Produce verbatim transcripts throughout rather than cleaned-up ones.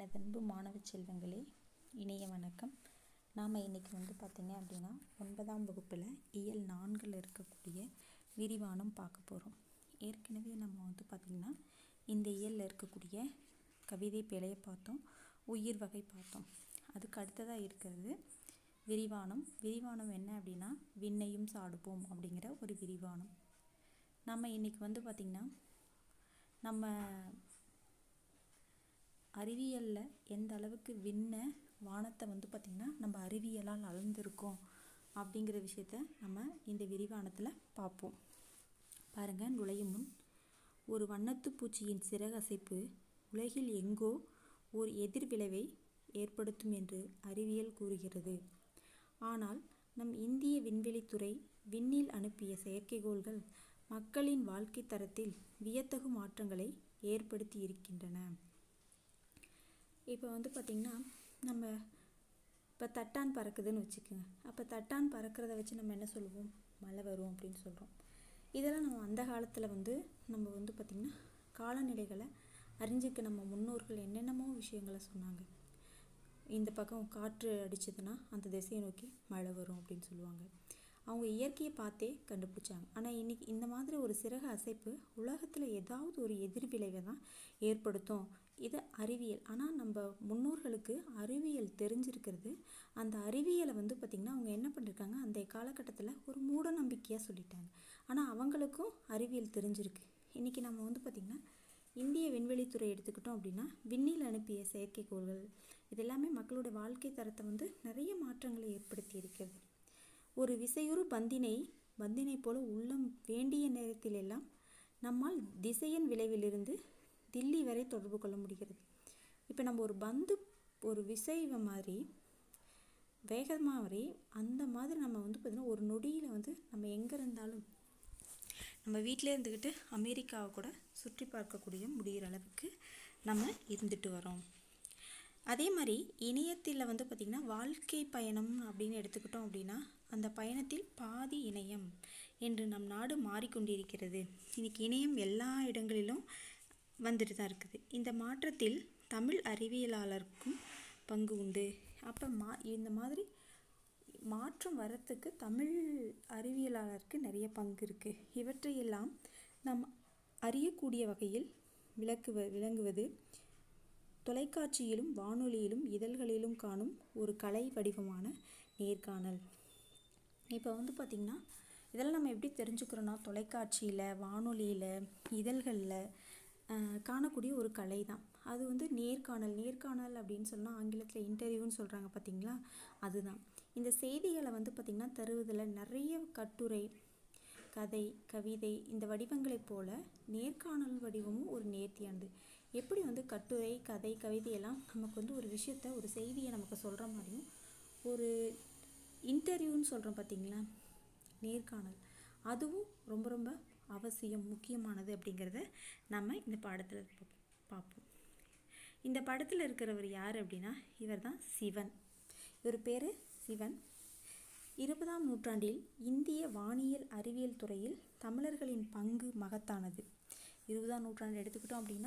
எனதன்பு மாணவ செல்வங்களே, இனிய வணக்கம். நாம் இன்றைக்கி வந்து பார்த்திங்க அப்படின்னா ஒன்பதாம் வகுப்பில் இயல் நான்கில் இருக்கக்கூடிய விரிவானம் பார்க்க போகிறோம். ஏற்கனவே நம்ம வந்து பார்த்திங்கன்னா இந்த இயலில் இருக்கக்கூடிய கவிதை பிழையை பார்த்தோம், உயிர் வகை பார்த்தோம். அதுக்கு அடுத்ததாக இருக்கிறது விரிவானம். விரிவானம் என்ன அப்படின்னா விண்ணையும் சாடுவோம் அப்படிங்கிற ஒரு விரிவானம். நம்ம இன்றைக்கி வந்து பார்த்திங்கன்னா நம்ம அறிவியலில் எந்த அளவுக்கு விண்ணை வானத்தை வந்து பார்த்திங்கன்னா நம்ம அறிவியலால் அளந்திருக்கோம் அப்படிங்கிற விஷயத்த நம்ம இந்த விரிவானத்தில் பார்ப்போம். பாருங்கள், நுழையும் முன் ஒரு வண்ணத்து பூச்சியின் சிறகசைப்பு உலகில் எங்கோ ஓர் எதிர்விளைவை ஏற்படுத்தும் என்று அறிவியல் கூறுகிறது. ஆனால் நம் இந்திய விண்வெளித்துறை விண்ணில் அனுப்பிய செயற்கைக்கோள்கள் மக்களின் வாழ்க்கை தரத்தில் வியத்தகு மாற்றங்களை ஏற்படுத்தி இருக்கின்றன. இப்போ வந்து பார்த்திங்கன்னா நம்ம இப்போ தட்டான் பறக்குதுன்னு வச்சுக்கோங்க. அப்போ தட்டான் பறக்கிறத வச்சு நம்ம என்ன சொல்லுவோம்? மழை வரும் அப்படின்னு சொல்கிறோம். இதெல்லாம் நம்ம அந்த காலத்தில் வந்து நம்ம வந்து பார்த்திங்கன்னா காலநிலைகளை அறிஞ்சிக்க நம்ம முன்னோர்கள் என்னென்னமோ விஷயங்களை சொன்னாங்க. இந்த பக்கம் காற்று அடிச்சதுன்னா அந்த திசையை நோக்கி மழை வரும் அப்படின்னு சொல்லுவாங்க. அவங்க இயற்கையை பார்த்தே கண்டுபிடிச்சாங்க. ஆனால் இன்றைக்கி இந்த மாதிரி ஒரு சிறகு அசைப்பு உலகத்தில் ஏதாவது ஒரு எதிர்விளைவை தான் ஏற்படுத்தும். இது அறிவியல். ஆனால் நம்ம முன்னோர்களுக்கு அறிவியல் தெரிஞ்சிருக்கிறது. அந்த அறிவியலை வந்து பார்த்திங்கன்னா அவங்க என்ன பண்ணியிருக்காங்க, அந்த காலகட்டத்தில் ஒரு மூட நம்பிக்கையாக சொல்லிட்டாங்க. ஆனால் அவங்களுக்கும் அறிவியல் தெரிஞ்சிருக்கு. இன்றைக்கி நம்ம வந்து பார்த்திங்கன்னா இந்திய விண்வெளித்துறை எடுத்துக்கிட்டோம் அப்படின்னா விண்ணில் அனுப்பிய செயற்கைக்கோள்கள் இதெல்லாமே மக்களோட வாழ்க்கை தரத்தை வந்து நிறைய மாற்றங்களை ஏற்படுத்தி இருக்கிறது. ஒரு விசையுறு பந்தினை பந்தினை போல உள்ளம் வேண்டிய நேரத்தில் எல்லாம் நம்மால் திசையன் விளைவிலிருந்து தில்லி வரை தொடர்பு கொள்ள முடிகிறது. இப்போ நம்ம ஒரு பந்து ஒரு விசை மாதிரி வேகமாக வரை அந்த மாதிரி நம்ம வந்து பார்த்திங்கன்னா ஒரு நொடியில் வந்து நம்ம எங்கே இருந்தாலும் நம்ம வீட்டிலே இருந்துக்கிட்டு அமெரிக்காவை கூட சுற்றி பார்க்கக்கூடிய முடிகிற அளவுக்கு நம்ம இருந்துட்டு வரோம். அதே மாதிரி இணையத்தில் வந்து பார்த்திங்கன்னா வாழ்க்கை பயணம் அப்படின்னு எடுத்துக்கிட்டோம் அப்படின்னா அந்த பயணத்தில் பாதி இணையம் என்று நம் நாடு மாறிக்கொண்டிருக்கிறது. இன்றைக்கி இணையம் எல்லா இடங்களிலும் வந்துட்டு தான் இருக்குது. இந்த மாற்றத்தில் தமிழ் அறிவியலாளருக்கும் பங்கு உண்டு. அப்போ மா இந்த மாதிரி மாற்றம் வரத்துக்கு தமிழ் அறிவியலாளருக்கு நிறைய பங்கு இருக்குது. இவற்றையெல்லாம் நாம் அறியக்கூடிய வகையில் விளக்குவ விளங்குவது தொலைக்காட்சியிலும் வானொலியிலும் இதழ்களிலும் காணும் ஒரு கலை வடிவமான நேர்காணல். இப்போ வந்து பார்த்திங்கன்னா இதெல்லாம் நம்ம எப்படி தெரிஞ்சுக்கிறோன்னா தொலைக்காட்சியில் வானொலியில் இதழ்களில் காணக்கூடிய ஒரு கலை தான். அது வந்து நேர்காணல். நேர்காணல் அப்படின்னு சொன்னால் ஆங்கிலத்தில் இன்டர்வியூன்னு சொல்கிறாங்க பார்த்திங்களா, அதுதான். இந்த செய்திகளை வந்து பார்த்திங்கன்னா தருவதில் நிறைய கட்டுரை, கதை, கவிதை இந்த வடிவங்களைப் போல நேர்காணல் வடிவமும் ஒரு நேர்த்தியானது. எப்படி வந்து கட்டுரை, கதை, கவிதையெல்லாம் நமக்கு வந்து ஒரு விஷயத்த ஒரு செய்தியை நமக்கு சொல்கிற மாதிரியும் ஒரு இன்டர்வியூன்னு சொல்கிறோம் பார்த்திங்களா, நேர்காணல், அதுவும் ரொம்ப ரொம்ப அவசியம், முக்கியமானது அப்படிங்கிறத நம்ம இந்த பாடத்தில் பார்ப்போம். இந்த படத்தில் இருக்கிறவர் யார் அப்படின்னா இவர் தான் சிவன். இவர் பேர் சிவன். இருபதாம் நூற்றாண்டில் இந்திய வானியல் அறிவியல் துறையில் தமிழர்களின் பங்கு மகத்தானது. இருபதாம் நூற்றாண்டு எடுத்துக்கிட்டோம் அப்படின்னா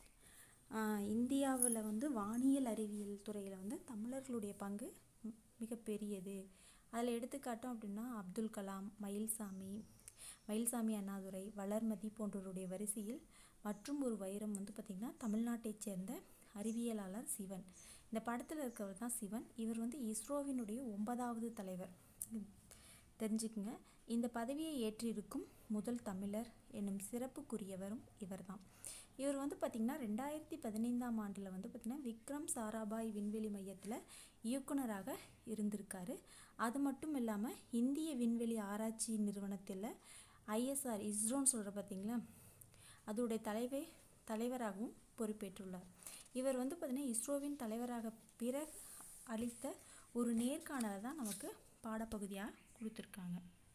இந்தியாவில் வந்து வானியல் அறிவியல் துறையில் வந்து தமிழர்களுடைய பங்கு மிகப்பெரியது. அதில் எடுத்துக்காட்டோம் அப்படின்னா அப்துல் கலாம், மயில்சாமி மயில்சாமி அண்ணாதுரை, வளர்மதி போன்றவருடைய வரிசையில் மற்றும் ஒரு வைரம் வந்து பார்த்திங்கன்னா தமிழ்நாட்டைச் சேர்ந்த அறிவியலாளர் சிவன். இந்த படத்தில் இருக்கிறவர் தான் சிவன். இவர் வந்து இஸ்ரோவினுடைய ஒன்பதாவது தலைவர். தெரிஞ்சுக்குங்க, இந்த பதவியை ஏற்றிருக்கும் முதல் தமிழர் என்னும் சிறப்புக்குரியவரும் இவர் தான். இவர் வந்து பார்த்திங்கன்னா ரெண்டாயிரத்தி பதினைந்தாம் ஆண்டில் வந்து பார்த்திங்கன்னா விக்ரம் சாராபாய் விண்வெளி மையத்தில் இயக்குனராக இருந்திருக்காரு. அது மட்டும் இல்லாமல் இந்திய விண்வெளி ஆராய்ச்சி நிறுவனத்தில் ஐஎஸ்ஆர் இஸ்ரோன்னு சொல்கிற பார்த்திங்களா அதோடைய தலைவை தலைவராகவும் பொறுப்பேற்றுள்ளார். இவர் வந்து பார்த்திங்கன்னா இஸ்ரோவின் தலைவராக பிறகு அளித்த ஒரு நேர்காணலை தான் நமக்கு பாடப்பகுதியாக கொடுத்துருக்காங்க.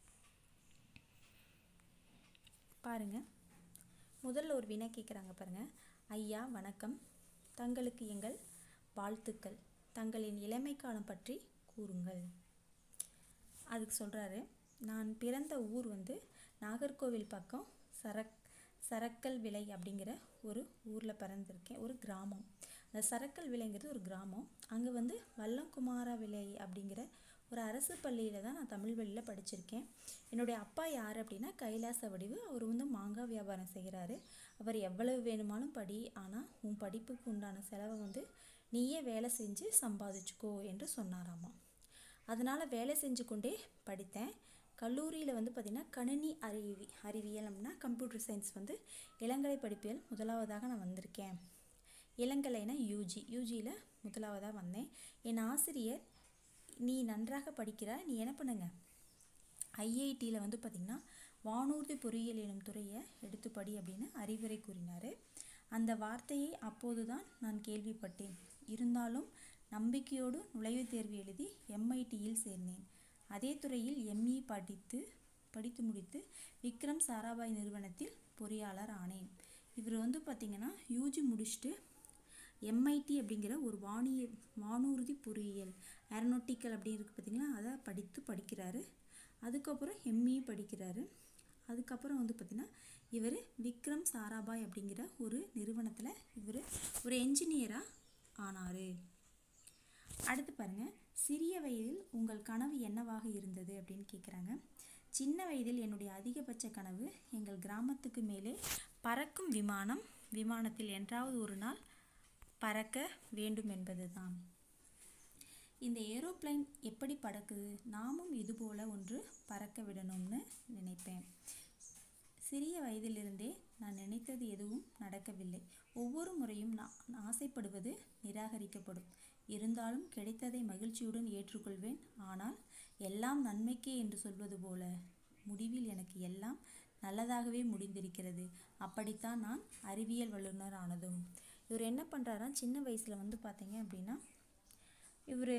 பாருங்கள், முதல்ல ஒரு வினா கேட்குறாங்க பாருங்கள். ஐயா வணக்கம், தங்களுக்கு எங்கள் வாழ்த்துக்கள், தங்களின் இளமை காலம் பற்றி கூறுங்கள். அதுக்கு சொல்கிறாரு, நான் பிறந்த ஊர் வந்து நாகர்கோவில் பக்கம் சரக் சரக்கல் விலை அப்படிங்கிற ஒரு ஊரில் பிறந்திருக்கேன், ஒரு கிராமம். அந்த சரக்கல் விலைங்கிறது ஒரு கிராமம். அங்கே வந்து வல்லங்குமார விலை அப்படிங்கிற ஒரு அரசு பள்ளியில் தான் நான் தமிழ் வழியில் படிச்சிருக்கேன். என்னுடைய அப்பா யார் அப்படின்னா கைலாச வடிவு. அவர் வந்து மாங்காய் வியாபாரம் செய்கிறாரு. அவர் எவ்வளவு வேணுமானும் படி, ஆனால் உன் படிப்புக்கு உண்டான செலவை வந்து நீயே வேலை செஞ்சு சம்பாதிச்சுக்கோ என்று சொன்னாராமா. அதனால் வேலை செஞ்சு கொண்டே படித்தேன். கல்லூரியில் வந்து பார்த்திங்கன்னா கணினி அறிவி அறிவியல் அப்படின்னா கம்ப்யூட்டர் சயின்ஸ் வந்து இளங்கலை படிப்பியல் முதலாவதாக நான் வந்திருக்கேன். இளங்கலைனா யூஜி யூஜியில் முதலாவதாக வந்தேன். என் ஆசிரியர், நீ நன்றாக படிக்கிறாய், நீ என்ன பண்ணுங்க ஐஐடியில் வந்து பார்த்திங்கன்னா வானூர்தி பொறியியல் எனும் துறையை எடுத்து படி அப்படின்னு அறிவுரை கூறினார். அந்த வார்த்தையை அப்போது தான் நான் கேள்விப்பட்டேன். இருந்தாலும் நம்பிக்கையோடு நுழைவுத் தேர்வு எழுதி எம்ஐடியில் சேர்ந்தேன். அதே துறையில் எம்இ படித்து படித்து முடித்து விக்ரம் சாராபாய் நிறுவனத்தில் பொறியாளர் ஆனேன். இவர் வந்து பார்த்திங்கன்னா யூஜி முடிச்சுட்டு எம்ஐடி அப்படிங்கிற ஒரு வானிய வானூர்தி பொறியியல் ஏரோநாட்டிக்கல் அப்படி இருக்குது பார்த்திங்களா, அதை படித்து படிக்கிறாரு. அதுக்கப்புறம் எம்இ படிக்கிறாரு. அதுக்கப்புறம் வந்து பார்த்திங்கன்னா இவர் விக்ரம் சாராபாய் அப்படிங்கிற ஒரு நிறுவனத்தில் இவர் ஒரு என்ஜினியராக ஆனார். அடுத்து பாருங்கள், சிறிய வயதில் உங்கள் கனவு என்னவாக இருந்தது அப்படின்னு கேட்குறாங்க. சின்ன வயதில் என்னுடைய அதிகபட்ச கனவு எங்கள் கிராமத்துக்கு மேலே பறக்கும் விமானம், விமானத்தில் என்றாவது ஒரு நாள் பறக்க வேண்டும் என்பது தான். இந்த ஏரோப்ளைன் எப்படி பறக்குது, நாமும் இதுபோல் ஒன்று பறக்க விடணும்னு நினைப்பேன். சிறிய வயதிலிருந்தே நான் நினைத்தது எதுவும் நடக்கவில்லை. ஒவ்வொரு முறையும் நான் ஆசைப்படுவது நிராகரிக்கப்படும். இருந்தாலும் கிடைத்ததை மகிழ்ச்சியுடன் ஏற்றுக்கொள்வேன். ஆனால் எல்லாம் நன்மைக்கே என்று சொல்வது போல முடிவில் எனக்கு எல்லாம் நல்லதாகவே முடிந்திருக்கிறது. அப்படித்தான் நான் அறிவியல் வல்லுநர் ஆனதும். இவர் என்ன பண்ணுறாரா, சின்ன வயசில் வந்து பார்த்தீங்க அப்படின்னா இவர்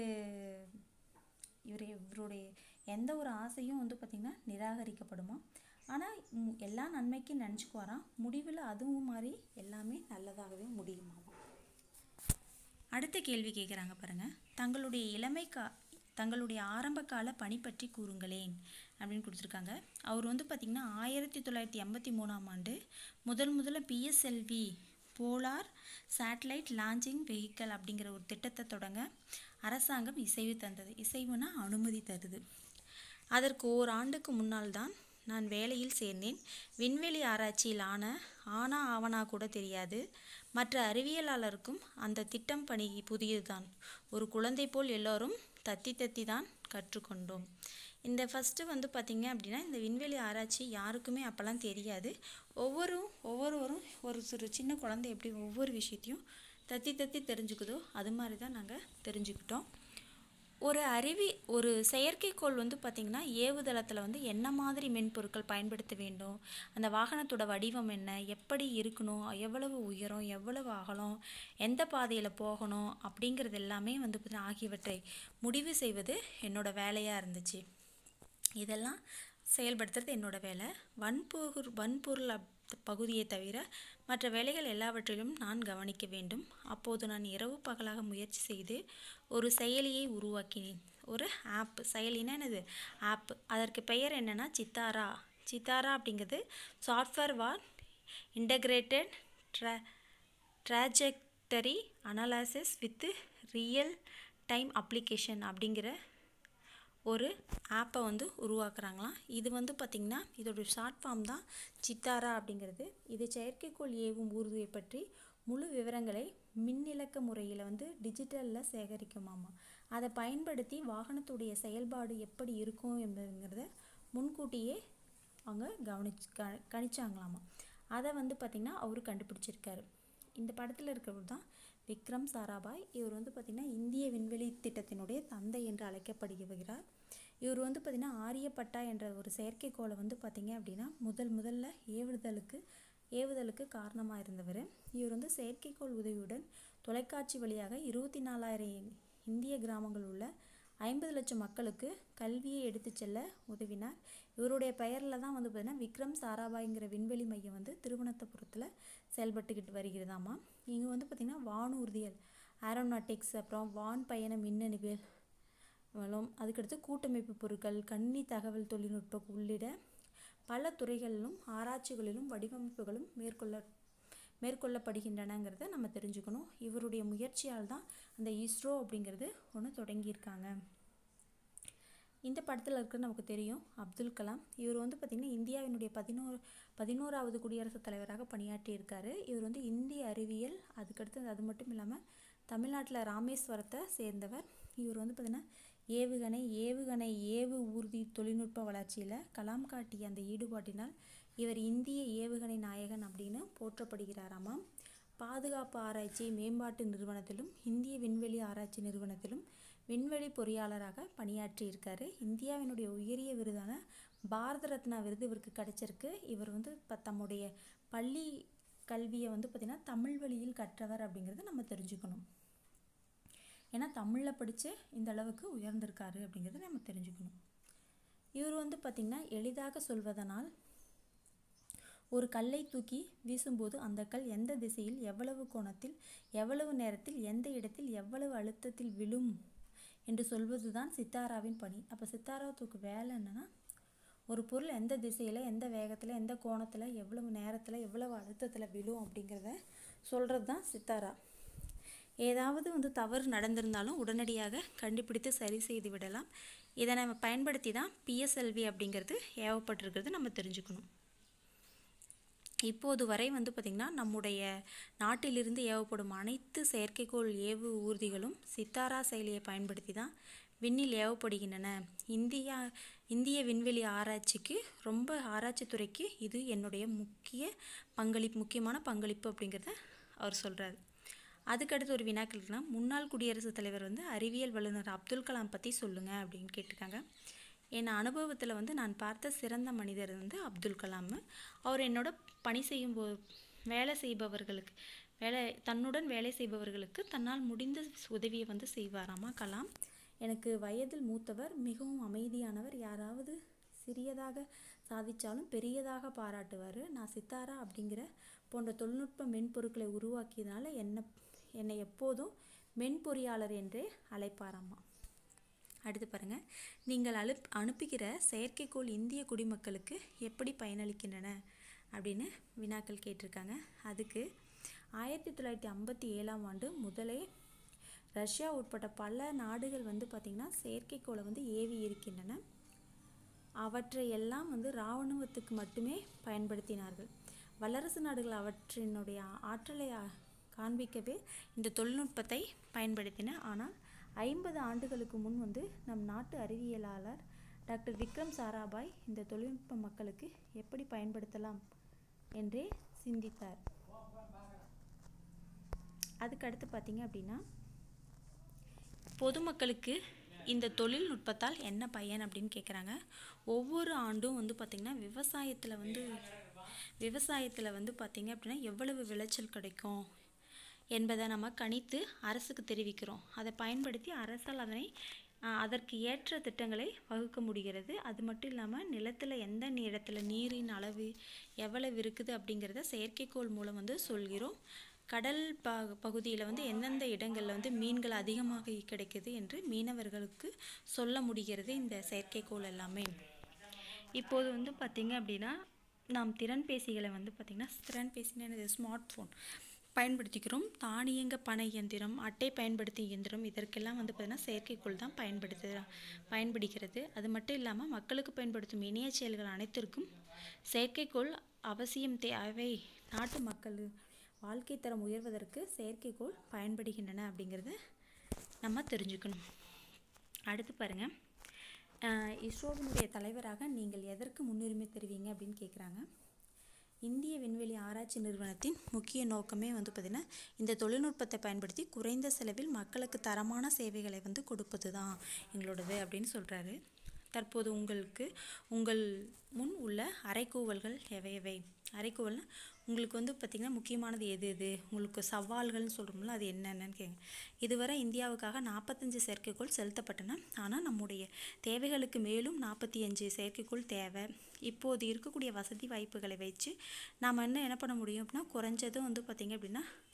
இவர் இவருடைய எந்த ஒரு ஆசையும் வந்து பார்த்திங்கன்னா நிராகரிக்கப்படுமா. ஆனால் எல்லாம் நன்மைக்கு நினச்சிக்குவாராம். முடிவில் அதுவும் மாதிரி எல்லாமே நல்லதாகவே முடியுமா. அடுத்த கேள்வி கேட்குறாங்க பாருங்கள். தங்களுடைய இளமை கா தங்களுடைய ஆரம்ப கால பணி பற்றி கூறுங்களேன் அப்படின்னு கொடுத்துருக்காங்க. அவர் வந்து பார்த்திங்கன்னா ஆயிரத்தி தொள்ளாயிரத்தி எண்பத்தி மூணாம் ஆண்டு முதல் முதல்ல PSLV polar satellite launching vehicle அப்படிங்கிற ஒரு திட்டத்தை தொடங்க அரசாங்கம் இசைவு தந்தது. இசைவுனா அனுமதி தருது. அதற்கு ஓராண்டுக்கு முன்னால் தான் நான் வேலையில் சேர்ந்தேன். விண்வெளி ஆராய்ச்சியில் ஆன ஆனா ஆவனா கூட தெரியாது. மற்ற அறிவியலாளருக்கும் அந்த திட்டம் பணி புதியதுதான். ஒரு குழந்தை போல் எல்லோரும் தத்தி தத்தி தான் கற்றுக்கொண்டோம். இந்த ஃபஸ்ட்டு வந்து பார்த்திங்க அப்படின்னா இந்த விண்வெளி ஆராய்ச்சி யாருக்குமே அப்போல்லாம் தெரியாது. ஒவ்வொரு ஒவ்வொருவரும் ஒரு சிறு சின்ன குழந்தை எப்படி ஒவ்வொரு விஷயத்தையும் தத்தி தத்தி தெரிஞ்சுக்குதோ அது மாதிரி தான் நாங்கள் தெரிஞ்சுக்கிட்டோம். ஒரு அறிவி ஒரு செயற்கைக்கோள் வந்து பார்த்திங்கன்னா ஏவுதளத்தில் வந்து என்ன மாதிரி மென்பொருட்கள் பயன்படுத்த வேண்டும், அந்த வாகனத்தோட வடிவம் என்ன, எப்படி இருக்கணும், எவ்வளவு உயரம், எவ்வளவு அகலம், எந்த பாதையில் போகணும் அப்படிங்கிறது எல்லாமே வந்து பார்த்திங்கன்னா ஆகியவற்றை முடிவு செய்வது என்னோடய வேலையாக இருந்துச்சு. இதெல்லாம் செயல்படுத்துறது என்னோடய வேலை. வன்பொருள் வன்பொருள் அப் பகுதியை தவிர மற்ற வேலைகள் எல்லாவற்றிலும் நான் கவனிக்க வேண்டும். அப்போது நான் இரவு பகலாக முயற்சி செய்து ஒரு செயலியை உருவாக்கினேன். ஒரு ஆப், செயலினா என்னது ஆப். அதற்கு பெயர் என்னென்னா சித்தாரா. சித்தாரா அப்படிங்கிறது software for integrated tra trajectory analysis with real time application அப்படிங்கிற ஒரு ஆப்பை வந்து உருவாக்குறாங்களாம். இது வந்து பார்த்திங்கன்னா இதோட ஷார்ட் ஃபார்ம் தான் சித்தாரா அப்படிங்கிறது. இது செயற்கைக்கோள் ஏவும் ஊர்தியை பற்றி முழு விவரங்களை மின்னிலக்க முறையில் வந்து டிஜிட்டலில் சேகரிக்குமாமா. அதை பயன்படுத்தி வாகனத்துடைய செயல்பாடு எப்படி இருக்கும் என்பதுங்கிறத முன்கூட்டியே அவங்க கவனிச்சு க கணிச்சாங்களாமா. அதை வந்து பார்த்திங்கன்னா அவரு கண்டுபிடிச்சிருக்காரு. இந்த படத்தில் இருக்கிறவர் தான் விக்ரம் சாராபாய். இவர் வந்து பார்த்திங்கன்னா இந்திய விண்வெளி திட்டத்தினுடைய தந்தை என்று அழைக்கப்படுகிறார். இவர் வந்து பார்த்திங்கன்னா ஆரியப்பட்டா என்ற ஒரு செயற்கைக்கோளை வந்து பார்த்திங்க அப்படின்னா முதல் முதல்ல ஏவுதலுக்கு ஏவுதலுக்கு காரணமாக இருந்தவர். இவர் வந்து செயற்கைக்கோள் உதவியுடன் தொலைக்காட்சி வழியாக இருபத்தி நாலாயிரம் இந்திய கிராமங்கள் உள்ள ஐம்பது லட்சம் மக்களுக்கு கல்வியை எடுத்து செல்ல உதவினார். இவருடைய பெயரில் தான் வந்து பார்த்திங்கன்னா விக்ரம் சாராபாய்ங்கிற விண்வெளி மையம் வந்து திருவனந்தபுரத்தில் செயல்பட்டுக்கிட்டு வருகிறதாமா. இங்கே வந்து பார்த்திங்கன்னா வானூர்தியல் ஏரோநாட்டிக்ஸ், அப்புறம் வான் பயண மின்னணுவியல், அதுக்கடுத்து கூட்டமைப்பு பொருட்கள், கணினி தகவல் தொழில்நுட்பம் உள்ளிட்ட பல துறைகளிலும் ஆராய்ச்சிகளிலும் வடிவமைப்புகளும் மேற்கொள்ள மேற்கொள்ளப்படுகின்றனங்கிறத நம்ம தெரிஞ்சுக்கணும். இவருடைய முயற்சியால் தான் அந்த இஸ்ரோ அப்படிங்கிறது ஒன்று தொடங்கியிருக்காங்க. இந்த படத்தில் இருக்கிற நமக்கு தெரியும் அப்துல் கலாம். இவர் வந்து பார்த்திங்கன்னா இந்தியாவினுடைய பதினோரு பதினோராவது குடியரசுத் தலைவராக பணியாற்றியிருக்காரு. இவர் வந்து இந்திய அறிவியல், அதுக்கடுத்து அது மட்டும் இல்லாமல் தமிழ்நாட்டில் ராமேஸ்வரத்தை சேர்ந்தவர். இவர் வந்து பார்த்திங்கன்னா ஏவுகணை ஏவுகணை ஏவு ஊர்தி தொழில்நுட்ப வளர்ச்சியில் கலாம் காட்டிய அந்த ஈடுபாட்டினால் இவர் இந்திய ஏவுகணை நாயகன் அப்படின்னு போற்றப்படுகிறாராமாம். பாதுகாப்பு ஆராய்ச்சி மேம்பாட்டு நிறுவனத்திலும் இந்திய விண்வெளி ஆராய்ச்சி நிறுவனத்திலும் விண்வெளி பொறியாளராக பணியாற்றியிருக்காரு. இந்தியாவினுடைய உயரிய விருதான பாரத ரத்னா விருது இவருக்கு கிடைச்சிருக்கு. இவர் வந்து இப்போ தம்முடைய பள்ளி கல்வியை வந்து பார்த்திங்கன்னா தமிழ் வழியில் கற்றவர் அப்படிங்கிறத நம்ம தெரிஞ்சுக்கணும். ஏன்னா தமிழில் படித்து இந்த அளவுக்கு உயர்ந்திருக்காரு அப்படிங்கிறத நம்ம தெரிஞ்சுக்கணும். இவர் வந்து பார்த்திங்கன்னா எளிதாக சொல்வதனால் ஒரு கல்லை தூக்கி வீசும்போது அந்த கல் எந்த திசையில் எவ்வளவு கோணத்தில் எவ்வளவு நேரத்தில் எந்த இடத்தில் எவ்வளவு அழுத்தத்தில் விழும் என்று சொல்வது தான் சித்தாராவின் பணி. அப்போ சித்தாராவுக்கு வேலை என்னென்னா ஒரு பொருள் எந்த திசையில் எந்த வேகத்தில் எந்த கோணத்தில் எவ்வளவு நேரத்தில் எவ்வளவு அழுத்தத்தில் விழும் அப்படிங்கிறத சொல்கிறது தான் சித்தாரா. ஏதாவது வந்து தவறு நடந்திருந்தாலும் உடனடியாக கண்டுபிடித்து சரி செய்து விடலாம். இதை நம்ம பயன்படுத்தி தான் பிஎஸ்எல்வி அப்படிங்கிறது ஏவப்பட்டிருக்கிறது நம்ம தெரிஞ்சுக்கணும். இப்போது வரை வந்து பார்த்திங்கன்னா நம்முடைய நாட்டிலிருந்து ஏவப்படும் அனைத்து செயற்கைக்கோள் ஏவு ஊர்திகளும் சித்தாரா செயலியை பயன்படுத்தி தான் விண்ணில் ஏவப்படுகின்றன. இந்தியா இந்திய விண்வெளி ஆராய்ச்சிக்கு ரொம்ப ஆராய்ச்சித்துறைக்கு இது என்னுடைய முக்கிய பங்களிப்பு முக்கியமான பங்களிப்பு அப்படிங்கிறத அவர் சொல்கிறார். அதுக்கடுத்து ஒரு வினாக்கள்னா முன்னாள் குடியரசுத் தலைவர் வந்து அறிவியல் வல்லுநர் அப்துல் கலாம் பற்றி சொல்லுங்கள் அப்படின்னு கேட்டிருக்காங்க. என் அனுபவத்தில் வந்து நான் பார்த்த சிறந்த மனிதர் வந்து அப்துல் கலாம். அவர் என்னோட பணி செய்யும் போ வேலை செய்பவர்களுக்கு வேலை தன்னுடன் வேலை செய்பவர்களுக்கு தன்னால் முடிந்த உதவியை வந்து செய்வாராமா கலாம். எனக்கு வயதில் மூத்தவர், மிகவும் அமைதியானவர், யாராவது சிறியதாக சாதித்தாலும் பெரியதாக பாராட்டுவார். நான் சித்தாரா அப்படிங்கிற போன்ற தொழில்நுட்ப மென்பொருட்களை உருவாக்கியதுனால என்ன என்னை எப்போதும் மென்பொறியாளர் என்றே அழைப்பாராமா. அடுத்து பாருங்கள், நீங்கள் அனுப் அனுப்புகிற செயற்கைக்கோள் இந்திய குடிமக்களுக்கு எப்படி பயனளிக்கின்றன அப்படின்னு வினாக்கள் கேட்டிருக்காங்க. அதுக்கு ஆயிரத்தி தொள்ளாயிரத்தி ஐம்பத்தி ஏழாம் ஆண்டு முதலே ரஷ்யா உட்பட்ட பல நாடுகள் வந்து பார்த்திங்கன்னா செயற்கைக்கோளை வந்து ஏவி இருக்கின்றன. அவற்றை எல்லாம் வந்து இராணுவத்துக்கு மட்டுமே பயன்படுத்தினார்கள். வல்லரசு நாடுகள் அவற்றினுடைய ஆற்றலை காண்பிக்கவே இந்த தொழில்நுட்பத்தை பயன்படுத்தின. ஆனால் ஐம்பது ஆண்டுகளுக்கு முன் வந்து நம் நாட்டு அறிவியலாளர் டாக்டர் விக்ரம் சாராபாய் இந்த தொழில்நுட்ப மக்களுக்கு எப்படி பயன்படுத்தலாம் என்றே சிந்தித்தார். அதுக்கு அடுத்து பார்த்திங்க அப்படின்னா பொதுமக்களுக்கு இந்த தொழில்நுட்பத்தால் என்ன பயன் அப்படின்னு கேட்குறாங்க. ஒவ்வொரு ஆண்டும் வந்து பார்த்திங்கன்னா விவசாயத்தில் வந்து விவசாயத்தில் வந்து பார்த்திங்க அப்படின்னா எவ்வளவு விளைச்சல் கிடைக்கும் என்பதை நம்ம கணித்து அரசுக்கு தெரிவிக்கிறோம். அதை பயன்படுத்தி அரசால் அதனை அதற்கு ஏற்ற திட்டங்களை வகுக்க முடிகிறது. அது மட்டும் இல்லாமல் நிலத்தில் எந்த இடத்துல நீரின் அளவு எவ்வளவு இருக்குது அப்படிங்கிறத செயற்கைக்கோள் மூலம் வந்து சொல்கிறோம். கடல் ப பகுதியில் வந்து எந்தெந்த இடங்களில் வந்து மீன்கள் அதிகமாக கிடைக்குது என்று மீனவர்களுக்கு சொல்ல முடிகிறது இந்த செயற்கைக்கோள் எல்லாமே. இப்போது வந்து பார்த்திங்க அப்படின்னா நாம் திறன்பேசிகளை வந்து பார்த்திங்கன்னா திறன்பேசினா என்னது ஸ்மார்ட் ஃபோன் பயன்படுத்திக்கிறோம். தானியங்க பண இயந்திரம், அட்டை பயன்படுத்தும் இயந்திரம், இதற்கெல்லாம் வந்து பார்த்திங்கன்னா செயற்கைக்கோள் தான் பயன்படுத்து பயன்படுகிறது. அது மட்டும் இல்லாமல் மக்களுக்கு பயன்படுத்தும் இணைய செயல்கள் அனைத்திற்கும் செயற்கைக்கோள் அவசியம் தேவை. நாட்டு மக்கள் வாழ்க்கை தரம் உயர்வதற்கு செயற்கைக்கோள் பயன்படுகின்றன அப்படிங்கிறத நம்ம தெரிஞ்சுக்கணும். அடுத்து பாருங்கள், இஸ்ரோவினுடைய தலைவராக நீங்கள் எதற்கு முன்னுரிமை தருவீங்க அப்படின்னு கேட்குறாங்க. இந்திய விண்வெளி ஆராய்ச்சி நிறுவனத்தின் முக்கிய நோக்கமே வந்து பார்த்திங்கன்னா இந்த தொழில்நுட்பத்தை பயன்படுத்தி குறைந்த செலவில் மக்களுக்கு தரமான சேவைகளை வந்து கொடுப்பது தான் எங்களோடது அப்படின்னு சொல்கிறாரு. தற்போது உங்களுக்கு உங்கள் முன் உள்ள அறைகூவல்கள் எவை எவை? அறைகூவல்னால் உங்களுக்கு வந்து பார்த்திங்கன்னா முக்கியமானது எது எது உங்களுக்கு சவால்கள்னு சொல்கிறோம்ல, அது என்னென்னு கேட்குங்க. இதுவரை இந்தியாவுக்காக நாற்பத்தஞ்சு செயற்கைக்கோள் செலுத்தப்பட்டன. ஆனால் நம்முடைய தேவைகளுக்கு மேலும் நாற்பத்தி அஞ்சு செயற்கைக்கோள் தேவை. இப்போது இருக்கக்கூடிய வசதி வாய்ப்புகளை வச்சு நாம் என்ன என்ன பண்ண முடியும் அப்படின்னா குறைஞ்சதும் வந்து பார்த்திங்க அப்படின்னா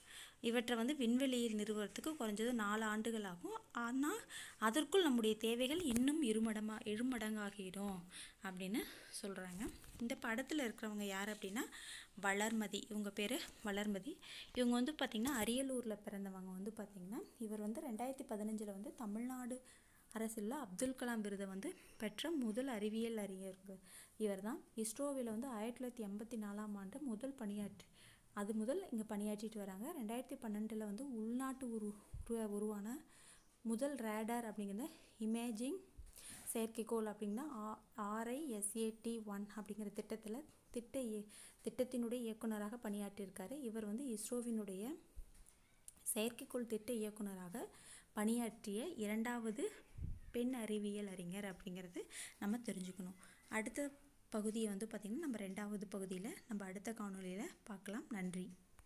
இவற்றை வந்து விண்வெளியில் நிறுவறதுக்கு குறைஞ்சது நாலு ஆண்டுகள் ஆகும். ஆனால் அதற்குள் நம்முடைய தேவைகள் இன்னும் இருமடமா இருமடங்காகிடும் அப்படின்னு சொல்கிறாங்க. இந்த படத்தில் இருக்கிறவங்க யார் அப்படின்னா வளர்மதி. இவங்க பேர் வளர்மதி. இவங்க வந்து பார்த்திங்கன்னா அரியலூரில் பிறந்தவங்க. வந்து பார்த்திங்கன்னா இவர் வந்து ரெண்டாயிரத்தி பதினஞ்சில் வந்து தமிழ்நாடு அரசில் அப்துல் கலாம் விருதை வந்து பெற்ற முதல் அறிவியல் அறிஞர் இவர் தான். இஸ்ரோவில் வந்து ஆயிரத்தி தொள்ளாயிரத்தி எண்பத்தி நாலாம் ஆண்டு முதல் பணியாற்றி அது முதல் இங்கே பணியாற்றிட்டு வராங்க. ரெண்டாயிரத்தி பன்னெண்டில் வந்து உள்நாட்டு உரு உருவான முதல் ரேடார் அப்படிங்கிற இமேஜிங் செயற்கைக்கோள் அப்படின்னா ஆர்ஐஎஸ்ஏடி ஒன் அப்படிங்கிற திட்டத்தில் திட்ட திட்டத்தினுடைய இயக்குநராக பணியாற்றியிருக்காரு. இவர் வந்து இஸ்ரோவினுடைய செயற்கைக்கோள் திட்ட இயக்குநராக பணியாற்றிய இரண்டாவது பெண் அறிவியல் அறிஞர் அப்படிங்கிறது நம்ம தெரிஞ்சுக்கணும். அடுத்த பகுதியை வந்து பார்த்திங்கன்னா நம்ம ரெண்டாவது பகுதியில் நம்ம அடுத்த காணொளியில் பார்க்கலாம். நன்றி.